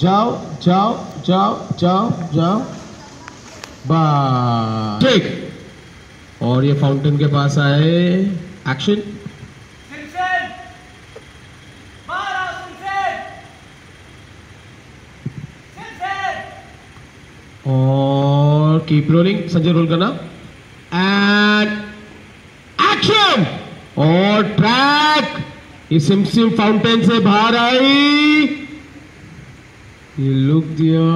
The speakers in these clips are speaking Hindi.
जाओ जाओ जाओ जाओ जाओ, बस ठीक। और ये फाउंटेन के पास आए, एक्शन। और कीप रोलिंग, संजय रोल करना, एंड एक्शन। और ट्रैक, ये सिमसिम फाउंटेन से बाहर आई, ये लुक दिया,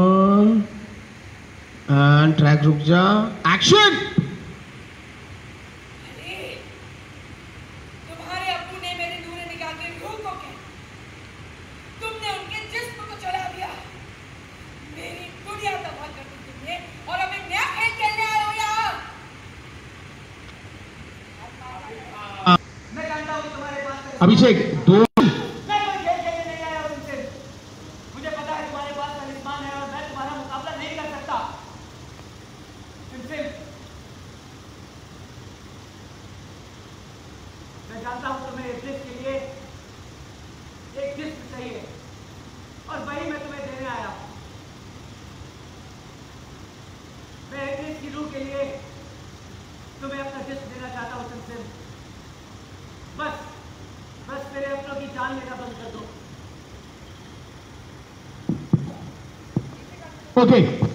एंड ट्रैक रुक जा, एक्शन। तुम्हारे अब्बू ने मेरे नूरे निकाह के रूह को क्या? तुमने उनके जिस्म को चला दिया, मेरी दुनिया तबाह कर दी तुमने, और अब एक नया खेल खेलने आए हो यहाँ। मैं जानता हूँ तुम्हारे पास अभिषेक दो, मैं कोई खेल खेलने नहीं आया तुमसे। मुझे पता है तुम्हारे पास तलिस्मान है और मैं तुम्हारा मुकाबला नहीं कर सकता। सिमसिम, मैं जानता हूँ तुम्हें इस जिस्म के लिए एक जिस्म चाहिए, और वही मैं तुम्हें देने आया हूँ। मैं इस की रूह के लिए तुम्हें अपना जिस्म देना चाहता हूँ सिमसिम। बस बस मेरे अपनों की जान लेना बंद कर दो। ओके।